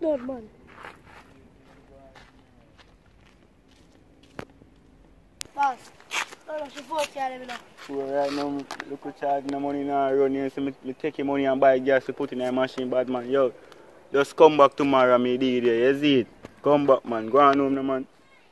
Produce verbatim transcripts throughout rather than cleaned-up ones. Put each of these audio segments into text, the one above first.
done, man. Boss, how much you vote here, let me know. Well, right now, look at charge no money now run here, so me, me take your money and buy gas to put in the machine, bad man. Yo, just come back tomorrow, me did there, you see it? Come back, man. Go on home, no, man.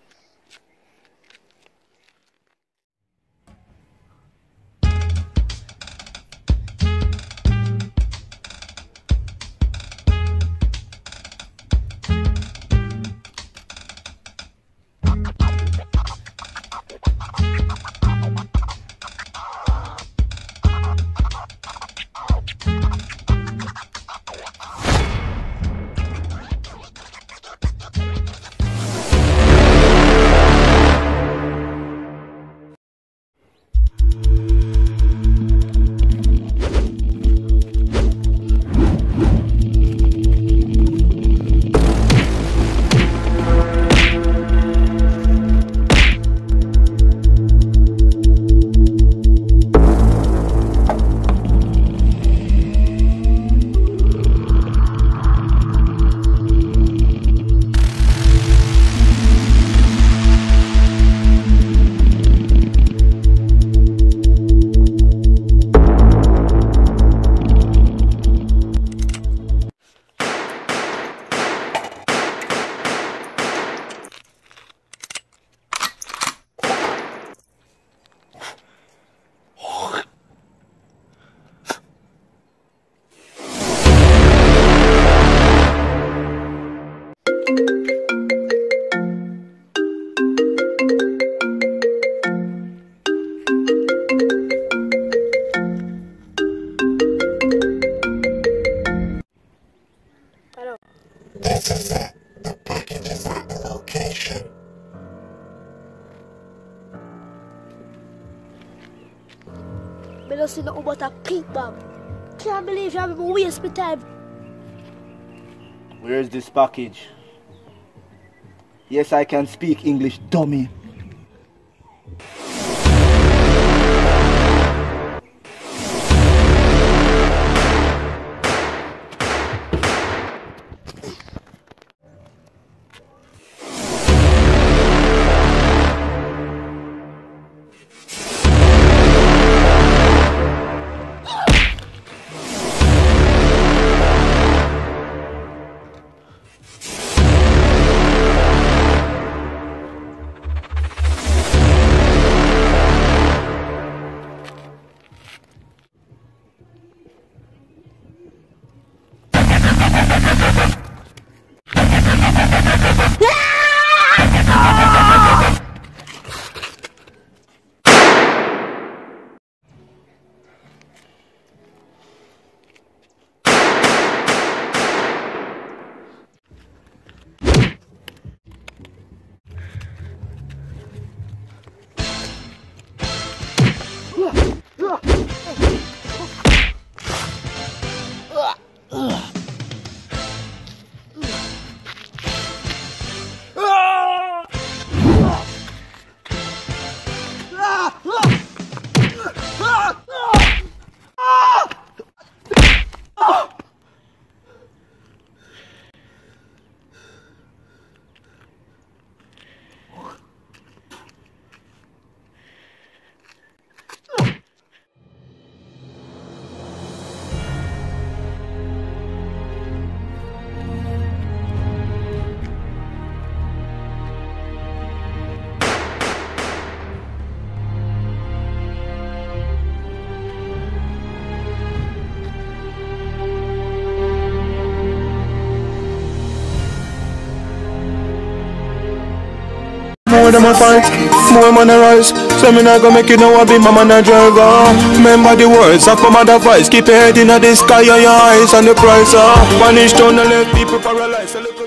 This is it. The package is at the location. I don't see nothing but a peak bomb. Can't believe you have even waste my time. Where is this package? Yes, I can speak English, dummy. More them a fight, more man a rise. So me not gonna make you know I be my man a driver. Remember the words of my mother voice. Keep your head in the sky and your eyes on the prize. Uh. Punish down and let people paralyze.